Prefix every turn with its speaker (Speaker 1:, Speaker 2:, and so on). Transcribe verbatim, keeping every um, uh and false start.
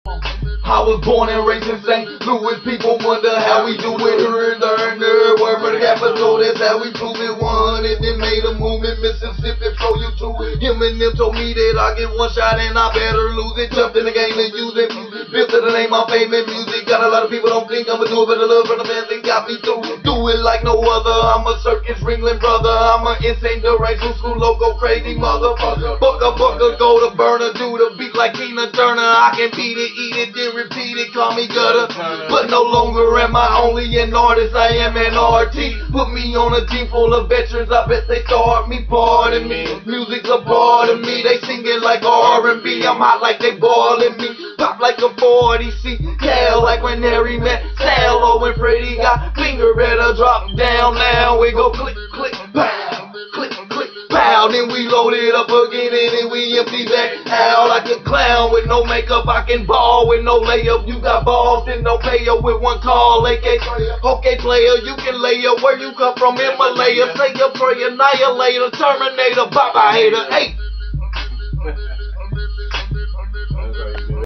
Speaker 1: I was born and raised in Saint Louis. People wonder how we do it here and there and there. Word for the capital, that's how we prove it. One and then made a movement, Mississippi, throw you to it. Him and them told me that I get one shot and I better lose it. Jumped in the game and use it. Built to the name of fame and music. Got a lot of people don't think I'ma do it, but the love for the man they got me through. Do it like no other. I'm a circus ringling brother. I'm a insane direction school logo crazy motherfucker. Bucka bucka go to burner, do the beat like Tina Turner. I can beat it, eat it, then repeat it, call me gutter. But no longer am I only an artist, I am an R T. Put me on a team full of veterans, I bet they start me, pardon me. Music's a part of me, they sing it like R and B. I'm hot like they boiling me, pop like a forty C. Hell like when Harry met Salo when Freddie got finger, better drop down now. We go click, click, pow, click, click, pow. Then we load it up again and then we empty back out like a clown with no makeup. I can ball with no layup. You got balls, then no payer with one call. A K, okay player, you can lay up where you come from, Himalaya. Say your prayer, annihilator, Terminator, Papa hater, hey.